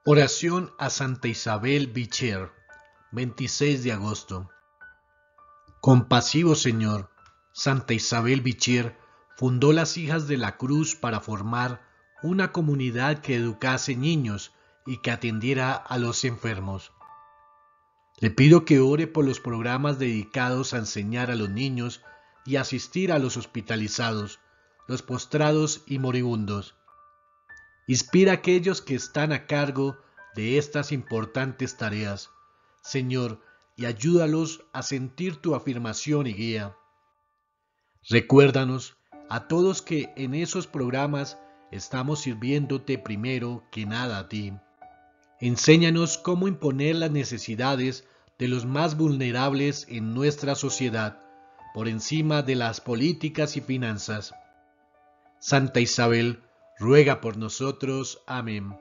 Oración a Santa Isabel Bicher, 26 de agosto. Compasivo Señor, Santa Isabel Bicher fundó las Hijas de la Cruz para formar una comunidad que educase niños y que atendiera a los enfermos. Le pido que ore por los programas dedicados a enseñar a los niños y asistir a los hospitalizados, los postrados y moribundos. Inspira a aquellos que están a cargo de estas importantes tareas, Señor, y ayúdalos a sentir tu afirmación y guía. Recuérdanos a todos que en esos programas estamos sirviéndote primero que nada a ti. Enséñanos cómo imponer las necesidades de los más vulnerables en nuestra sociedad, por encima de las políticas y finanzas. Santa Isabel, ruega por nosotros. Amén.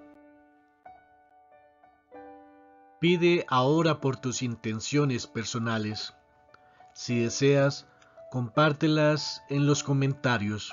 Pide ahora por tus intenciones personales. Si deseas, compártelas en los comentarios.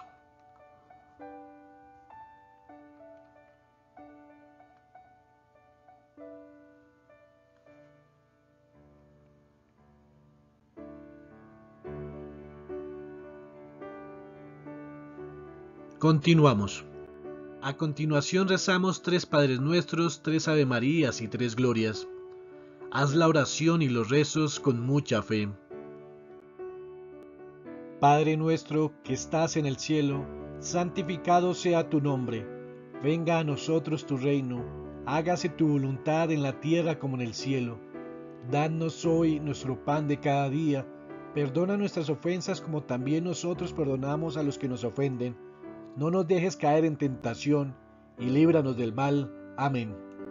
Continuamos. A continuación rezamos 3 Padres Nuestros, 3 Ave Marías y 3 Glorias. Haz la oración y los rezos con mucha fe. Padre nuestro que estás en el cielo, santificado sea tu nombre. Venga a nosotros tu reino, hágase tu voluntad en la tierra como en el cielo. Danos hoy nuestro pan de cada día, perdona nuestras ofensas como también nosotros perdonamos a los que nos ofenden. No nos dejes caer en tentación, y líbranos del mal. Amén.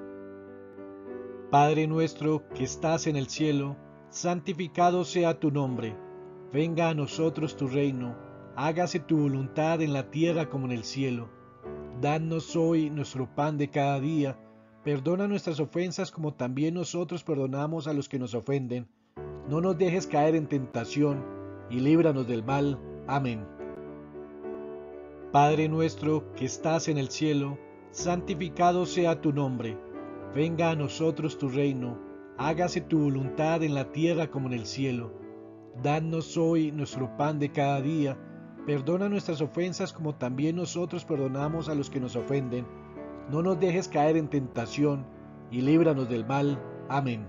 Padre nuestro que estás en el cielo, santificado sea tu nombre. Venga a nosotros tu reino, hágase tu voluntad en la tierra como en el cielo. Danos hoy nuestro pan de cada día, perdona nuestras ofensas como también nosotros perdonamos a los que nos ofenden. No nos dejes caer en tentación, y líbranos del mal. Amén. Padre nuestro que estás en el cielo, santificado sea tu nombre. Venga a nosotros tu reino, hágase tu voluntad en la tierra como en el cielo. Danos hoy nuestro pan de cada día, perdona nuestras ofensas como también nosotros perdonamos a los que nos ofenden. No nos dejes caer en tentación, y líbranos del mal. Amén.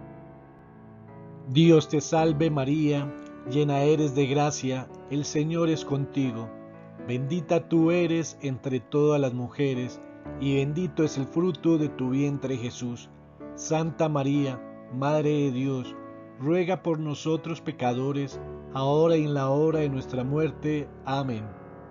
Dios te salve María, llena eres de gracia, el Señor es contigo. Bendita tú eres entre todas las mujeres, y bendito es el fruto de tu vientre Jesús. Santa María, Madre de Dios, ruega por nosotros pecadores, ahora y en la hora de nuestra muerte. Amén.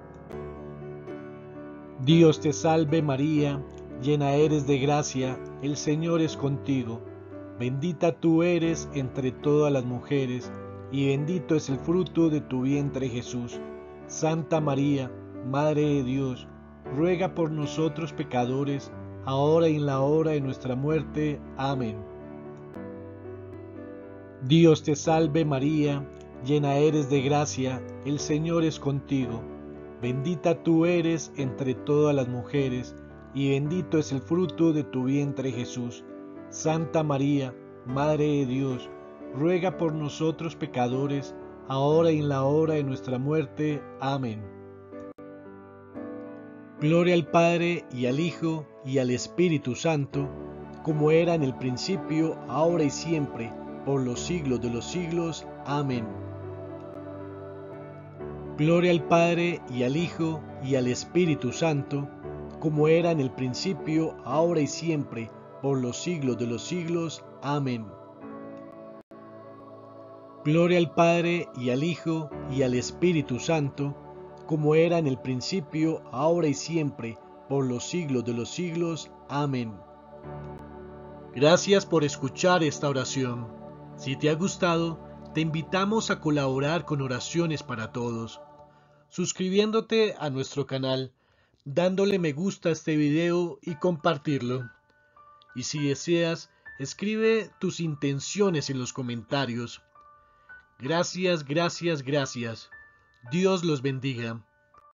Dios te salve María, llena eres de gracia, el Señor es contigo. Bendita tú eres entre todas las mujeres, y bendito es el fruto de tu vientre Jesús. Santa María, Madre de Dios, ruega por nosotros pecadores, ahora y en la hora de nuestra muerte. Amén. Dios te salve María, llena eres de gracia, el Señor es contigo. Bendita tú eres entre todas las mujeres, y bendito es el fruto de tu vientre Jesús. Santa María, Madre de Dios, ruega por nosotros pecadores, ahora y en la hora de nuestra muerte. Amén. Gloria al Padre, y al Hijo, y al Espíritu Santo, como era en el principio, ahora y siempre, por los siglos de los siglos. Amén. Gloria al Padre, y al Hijo, y al Espíritu Santo, como era en el principio, ahora y siempre, por los siglos de los siglos. Amén. Gloria al Padre, y al Hijo, y al Espíritu Santo, como era en el principio, ahora y siempre, por los siglos de los siglos. Amén. Gracias por escuchar esta oración. Si te ha gustado, te invitamos a colaborar con Oraciones para Todos, suscribiéndote a nuestro canal, dándole me gusta a este video y compartirlo. Y si deseas, escribe tus intenciones en los comentarios. Gracias, gracias, gracias. Dios los bendiga.